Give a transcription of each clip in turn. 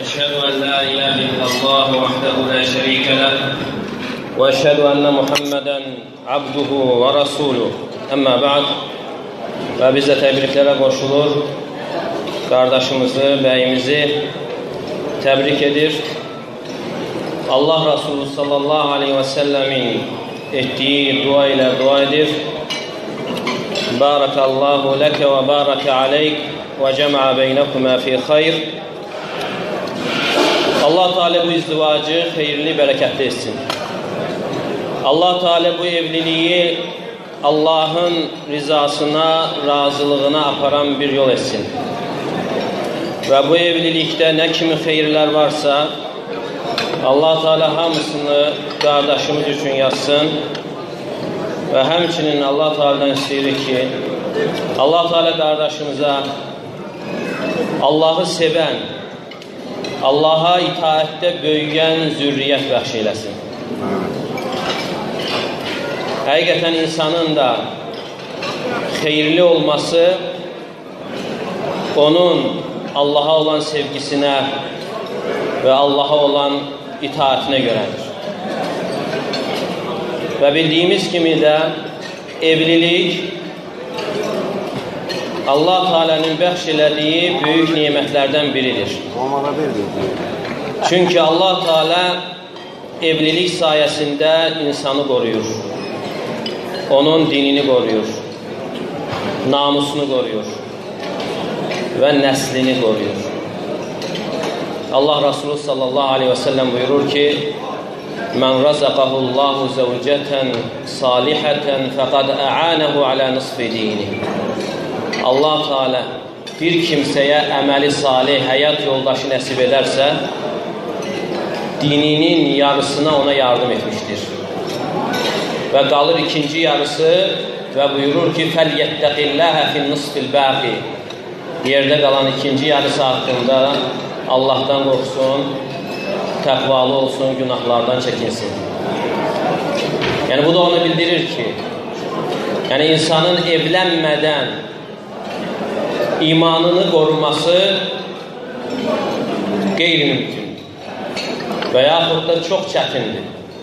أشهد أن لا إله إلا الله وحده لا شريك له وأشهد أن محمدا عبده ورسوله أما بعد və biz də təbriklərə qoşulur, qardaşımızı, bəyimizi təbrik edir. Allah Resulü sallallahu aleyhi və səlləmin etdiyi dua ilə dua edir. Barakallahu ləkə və barakə aleyk və cəmə beynəkumə fi xeyr. Allah Teala bu izdivacı xeyirli, bərəkətli etsin. Allah Teala bu evliliği Allah'ın rızasına, razılığına aparan bir yol etsin. Ve bu evlilikte ne kimi xeyirler varsa Allah Teala hamısını kardeşimiz için yazsın. Ve həmçinin Allah Teala'dan isteyirik ki Allah Teala kardeşimize Allah'ı seven, Allah'a itaatdə böyüyen zürriyyət bəxş eyləsin. Həqiqətən insanın da xeyirli olması onun Allah'a olan sevgisinə və Allah'a olan itaatine görədir. Və bildiyimiz kimi də evlilik Allah Teala'nın bəxş elədiyi böyük nimətlərdən biridir. Çünkü Allah Teala evlilik sayesinde insanı koruyur. Onun dinini koruyor. Namusunu koruyor. Ve neslini koruyor. Allah Resulü sallallahu aleyhi ve sellem buyurur ki Men razaqahullahu zevceten saliheten fekad a'anehu ala nisfi dini. Allah Teala bir kimseye əməli salih, həyat yoldaşı nəsib ederse dininin yarısına ona yardım etmiştir. Ve kalır ikinci yarısı ve buyurur ki فَلْيَتَّقِ اللّٰهَ فِي النِّصْفِ الْبَاقِ. Yerde kalan ikinci yarısı hakkında Allah'tan korksun, takvalı olsun, günahlardan çekinsin. Yani bu da onu bildirir ki yani insanın evlenmeden imanını koruması qeyri-mümkün və yaxud da çox çətindir.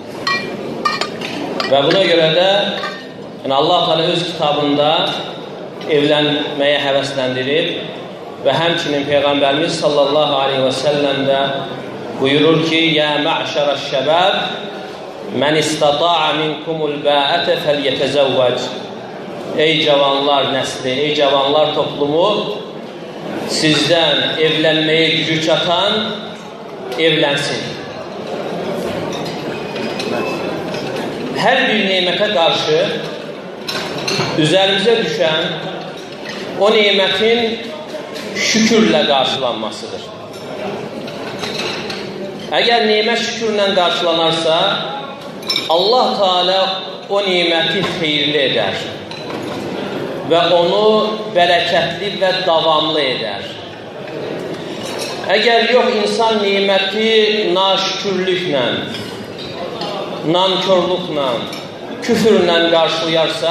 Və buna görə də yəni Allah Teala öz kitabında evlənməyə həvəsləndirib və həmçinin Peyğəmbərimiz sallallahu aleyhi və səlləm də buyurur ki Yə mə'şərəş-şəbəb mən istata'a minkumul bəətə fəlyətəzəvvəc. Ey cavanlar nəsli, ey cavanlar toplumu, sizdən evlənməyə gücü çatan evlənsin. Hər bir nemətə qarşı üzərimizə düşən o nemətin şükürlə qarşılanmasıdır. Əgər nemət şükürlə qarşılanarsa, Allah Teala o neməti xeyirli edər və onu bərəkətli və davamlı edər. Əgər yox, insan neməti naşükürlüklə, nankörlüklə, küfürlə qarşılayarsa,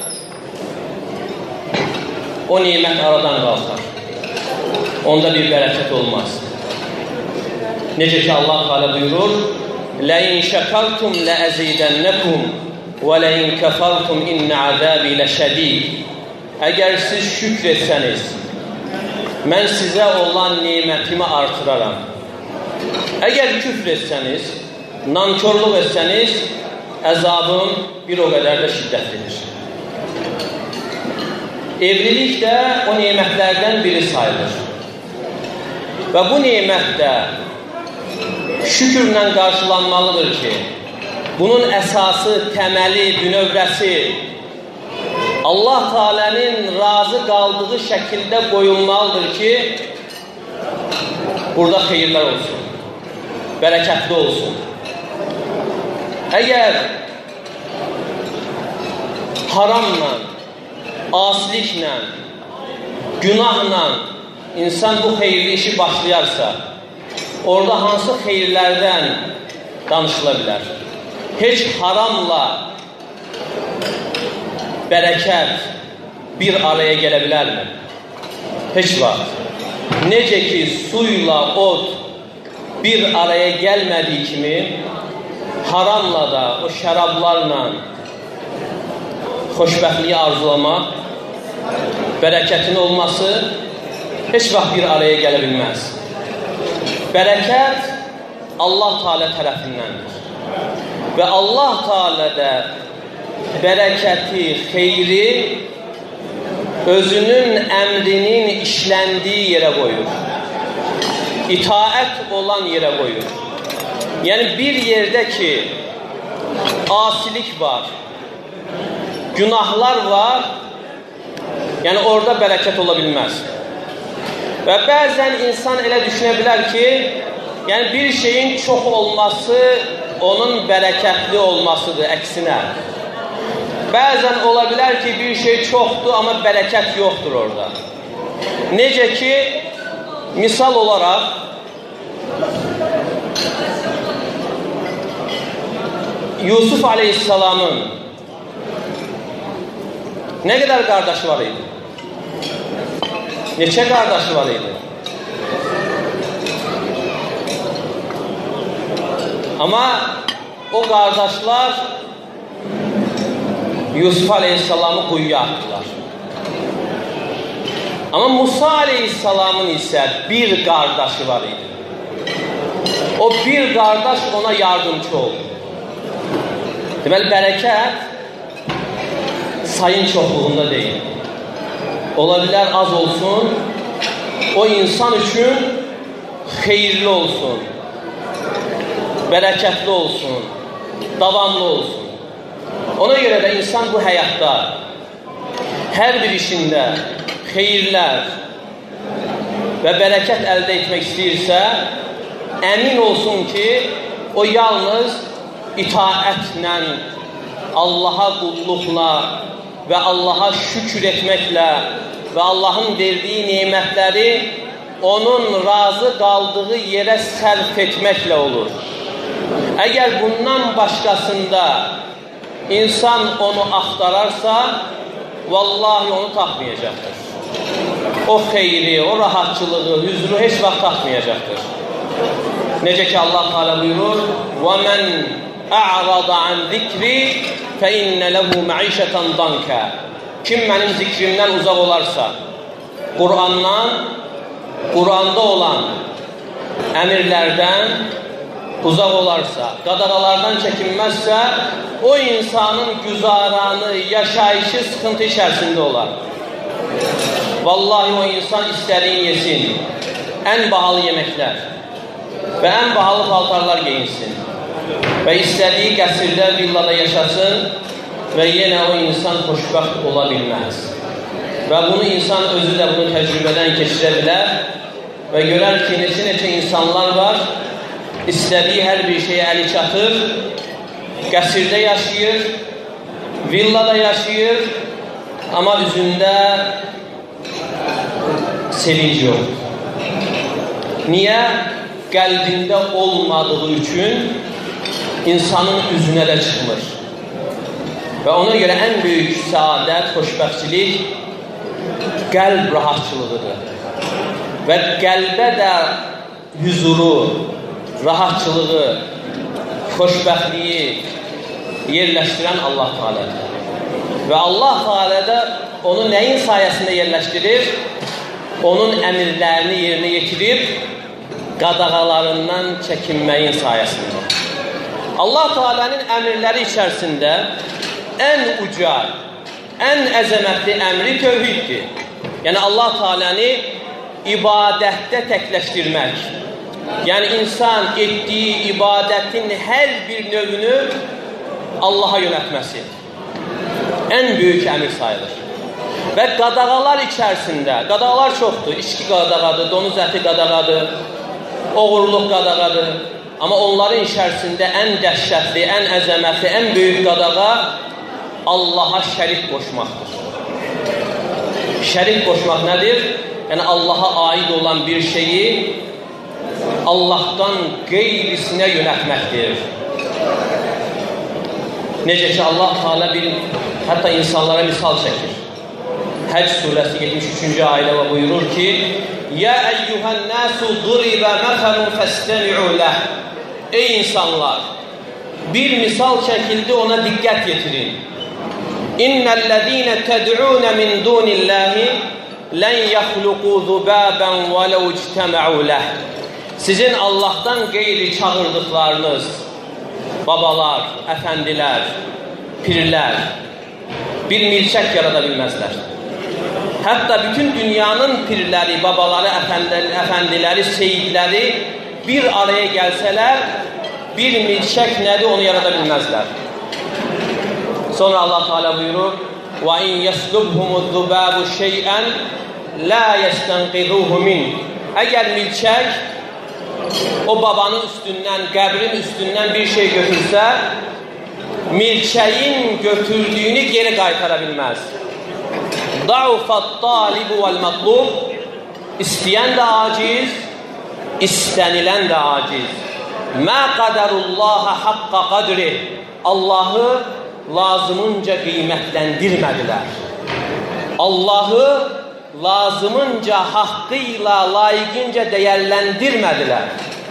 o nemət aradan qalxar. Onda bir bərəkət olmaz. Necə ki Allah Teala buyurur, لَاِنْ شَكَرْتُمْ لَأَزِيدَنَّكُمْ وَلَاِنْ كَفَرْتُمْ اِنَّ عَذَابِ لَشَد۪يدٍ. Əgər siz şükr etsəniz, mən sizə olan nemətimi artıraram. Əgər küfr etsəniz, nankörlük etsəniz, əzabım bir o qədər də şiddətlidir. Evlilik də o nemətlərdən biri sayılır. Və bu nemət də şükürlə qarşılanmalıdır ki, bunun əsası, təməli, bünövrəsi Allah Teala'nın razı qaldığı şəkildə qoyulmalıdır ki, burada xeyirlər olsun, bərəkətli olsun. Əgər haramla, asiliklə, günahla insan bu xeyirli işi başlayarsa, orada hansı xeyirlərdən danışıla bilər? Heç haramla bərəkət bir araya gələ bilərmi? Heç vaxt. Necə ki suyla od bir araya gəlmədiyi kimi haramla da, o şərablarla xoşbəxtliyi arzulamaq, bərəkətin olması heç vaxt bir araya gələ bilməz. Bərəkət Allah Teala tərəfindəndir. Və Allah Teala da bərəkəti, xeyri özünün əmrinin işləndiyi yerə qoyur. İtaət olan yerə qoyur. Yəni bir yerdə ki, asilik var, günahlar var, yəni orada bərəkət ola bilməz. Və bəzən insan elə düşünə bilər ki, yəni bir şeyin çox olması onun bərəkətli olmasıdır, əksinə. Bəzən ola bilər ki, bir şey çoxdur, amma bərəkət yoxdur orada. Necə ki, misal olaraq, Yusuf Aleyhisselamın nə qədər qardaşı var idi? Neçə qardaşı var idi? Amma o qardaşlar Yusuf Aleyhisselamı quyuya atdılar. Amma Musa Aleyhisselamın isə bir qardaşı var idi. O bir qardaş ona yardımcı oldu. Deməli, bərəkət sayın çoxluğunda deyil. Ola bilər az olsun, o insan üçün xeyirli olsun, bərəkətli olsun, davamlı olsun. Ona görə də insan bu həyatda hər bir işində xeyirlər və bərəkət əldə etmək istəyirsə, əmin olsun ki, o yalnız itaətlə, Allaha qulluqla və Allaha şükür etməklə və Allahın verdiyi nemətləri onun razı qaldığı yerə sərf etməklə olur. Əgər bundan başqasında insan onu axtararsa, vallahi onu tapmayacaqdır. O xeyri, o rahatçılığı, hüzuru heç vaxt tapmayacaqdır. Necə ki Allah Teala buyurur: وَمَنْ أَعْرَضَ عَنْ ذِكْرِ فَإِنَّ لَهُ مَعِيشَةً ضَنْكَ. Kim mənim zikrimdən uzaq olarsa, Qur'anda olan əmirlərdən uzaq olarsa, qadağalardan çəkinməzsə, o insanın güzaranı, yaşayışı sıxıntı içərisində olar. Vallahi o insan istədiyin yesin, ən bahalı yeməklər və ən bahalı paltarlar geyinsin və istədiyi qəsrdə, villada yaşasın və yenə o insan xoşbəxt ola bilməz. Və bunu insan özü də bunu təcrübədən keçirə bilər və görər ki, neçə insanlar var, istədiyi hər bir şeyə əli çatır, qəsrdə yaşayır, villada yaşayır, amma üzündə sevinc yoxdur. Niyə? Qəlbində olmadığı üçün insanın üzünə də çıxmır. Və ona görə ən böyük səadət, xoşbəxtçilik qəlb rahatçılığıdır. Və qəlbə də hüzuru, rahatçılığı, xoşbəxtliyi yerləşdirən Allah Teala'dır. Və Allah Teala da onu nəyin sayəsində yerləşdirir? Onun əmirlərini yerinə yetirib, qadağalarından çəkinməyin sayəsində. Allah Teala'nın əmirləri içərisində ən uca, ən əzəmətli əmri tövhiddir. Yəni Allah Teala'nı ibadətdə təkləşdirmək. Yəni insan etdiyi ibadətin hər bir növünü Allaha yönətməsi ən böyük əmir sayılır. Və qadağalar içərisində, qadağalar çoxdur. İçki qadağadır, donuz əti qadağadır, oğurluq qadağadır. Amma onların içərisində ən dəhşətli, ən əzəmətli, ən böyük qadağa Allaha şərik qoşmaqdır. Şərik qoşmaq nədir? Yəni Allaha aid olan bir şeyi Allahdan qeyrisinə yönətməkdir. Necə ki Allah Teala hətta insanlara misal çəkir. Həcc surəsi 73-cü ayədə buyurur ki: Ya eyyuhen nasu duriba meselun festemi'u leh. Ey insanlar! Bir misal çəkildi, ona diqqət yetirin. İnnellezîne ted'ûne min dûnillâhi len yahluqû zubâben velev ictema'û leh. Sizin Allah'tan qeyri çağırdıqlarınız, babalar, əfəndilər, pirlər bir milçək yarada bilməzlər. Hətta bütün dünyanın pirləri, babaları, əfəndiləri, seyidləri bir araya gəlsələr, bir milçək nədir onu yarada bilməzlər. Sonra Allah Teala buyurur: وَاِنْ يَسْلُبْهُمُ الذُّبَابُ شَيْئًا لَا يَسْتَنْقِذُوهُ مِنْ. Əgər milçək o babanın üstündən, qəbrin üstündən bir şey götürsə, milçəyin götürdüyünü geri qaytara bilməz. ضَعُفَ الطَّالِبُ وَالْمَطْلُوبُ. İstəyən də aciz, istənilən də aciz. مَا قَدَرُ اللّٰهَ حَقَّ قَدْرِهِ. Allahı lazımınca qiymətləndirmədilər. Allahı lazımınca, haqqıyla, layiqincə dəyərləndirmədilər.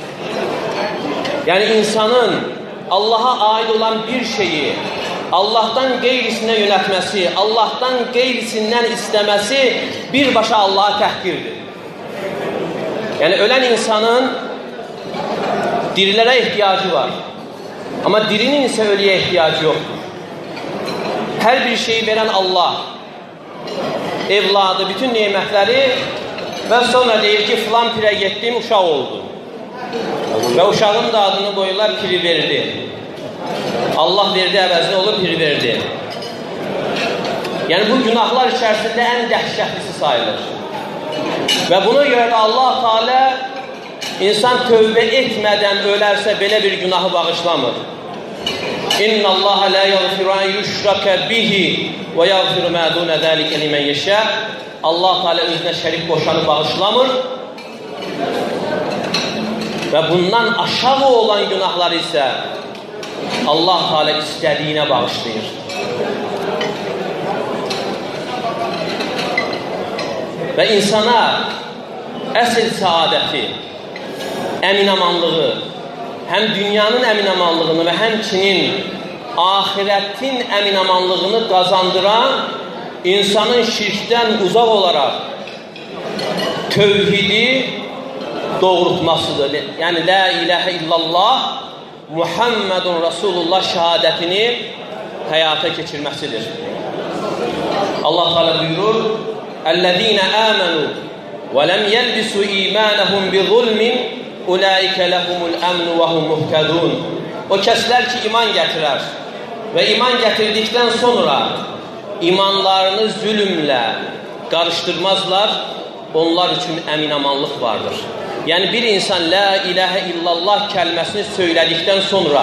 Yəni insanın Allaha aid olan bir şeyi Allah'tan qeyrisinə yönətməsi, Allah'tan qeyrisindən istəməsi birbaşa Allah'a təhqirdir. Yəni ölən insanın dirilərə ehtiyacı var. Amma dirinin isə ölüyə ehtiyacı yoxdur. Hər bir şeyi verən Allah, evladı, bütün nemətləri və sonra deyir ki, filan pirə getdim, uşaq oldu. Və uşağın da adını qoyurlar, piri verdi. Allah verdi, əvəzinə olur, piri verdi. Yəni bu günahlar içərisində ən dəhşətlisi sayılır. Və buna görə də Allah Teala insan tövbə etmədən ölərsə belə bir günahı bağışlamır. İnna Allah la yaghfiru an yushraka bihi və yaghfiru ma dun zalika limen yasha. Allah Teala özünə şərik qoşanı bağışlamır. Və bundan aşağı olan günahlar isə Allah Teala istədiyinə bağışlayır. Və insana əsl səadəti, əminamanlığı, həm dünyanın əminamanlığını və həmçinin ahirətin əminamanlığını qazandıran insanın şirkdən uzaq olaraq tövhidi doğrultmasıdır. Yəni, la ilahə illallah, Muhammedun Rasulullah şəhadətini həyata keçirməsidir. Allah Teala buyurur: "Ellezîne âmenû və lem yelbisû îmânehum bizulmin ulaike lehumul emnu və hum muhtedûn." O kəslər ki, iman gətirər və iman gətirdikdən sonra imanlarını zülmlə qarışdırmazlar, onlar üçün əminamanlıq vardır. Yəni bir insan la ilahə illallah kəlməsini söylədikdən sonra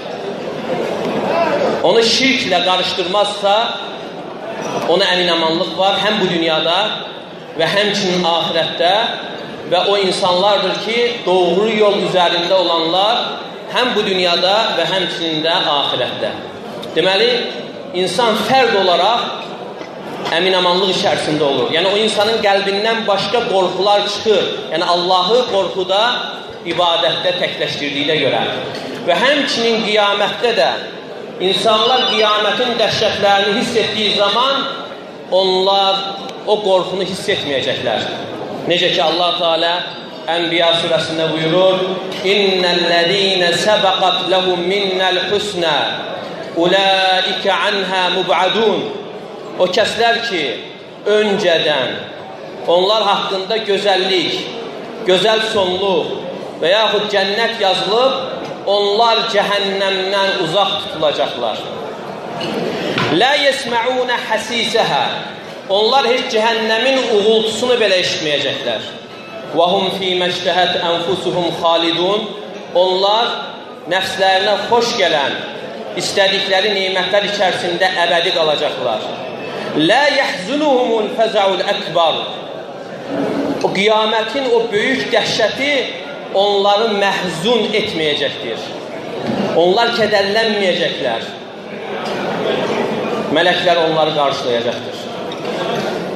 onu şirklə qarışdırmazsa, ona əminamanlıq var həm bu dünyada və həmçinin ahirətdə. Və o insanlardır ki, doğru yol üzərində olanlar həm bu dünyada və həmçinin də ahirətdə. Deməli, insan fərd olaraq əminamanlıq içərisində olur. Yəni o insanın qəlbindən başqa qorxular çıxır. Yəni Allahı qorxuda, ibadətdə təkləşdirdiyinə görə. Və həmçinin qiyamətdə də insanlar qiyamətin dəhşətlərini hiss etdiyi zaman onlar o qorxunu hiss etməyəcəklər. Necə ki Allah Teala Ənbiya surəsində buyurur: "İnnellezîne sebaqat lehum minnel husna ulaike anha mub'adun." O kəslər ki, öncədən onlar haqqında gözəllik, gözəl sonluq və yaxud cənnət yazılıb, onlar cəhənnəmdən uzaq tutulacaqlar. La yesma'una hasisəha. Onlar heç cəhənnəmin uğultusunu belə eşitməyəcəklər. Və hum fi məştəhət ənfusuhum xalidun. Onlar nəfslərinə xoş gələn, istədikləri nemətlər içərisində əbədi qalacaqlar. La yəhzunuhumul fəzəul əkbar. O qiyamətin o böyük dəhşəti onları məhzun etməyəcəkdir. Onlar kədərlənməyəcəklər. Mələklər onları qarşılayacaqdır.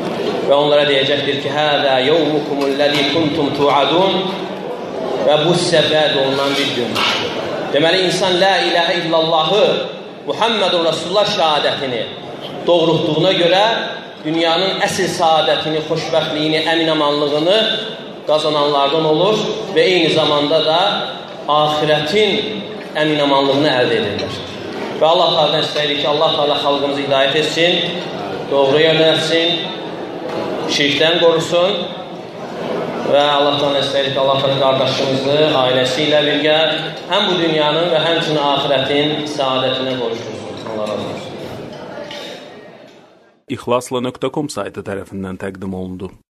və onlara deyəcəkdir ki, həzə yevmukumul-ləzi kuntum tu'adun, və bu sizə vəd olunan bir gündür. Deməli, insan la ilahə illallahı, Muhammedun Rasulullah şəhadətini doğrultduğuna görə dünyanın əsl saadətini, xoşbəxtliyini, əminamanlığını qazananlardan olur və eyni zamanda da axirətin əminamanlığını əldə edirlər. Və Allah Teala'dan istəyirik ki, Allah Teala xalqımızı hidayət etsin, doğru yönəltsin, şirkdən qorusun və Allah Teala istəyirik ki, Allah Teala qardaşımızı ailəsi ilə birgə həm bu dünyanın və həmçinin axirətin saadətinə qovuştursun. Allah razı olsun. İxlasla.com saytı tərəfindən təqdim olundu.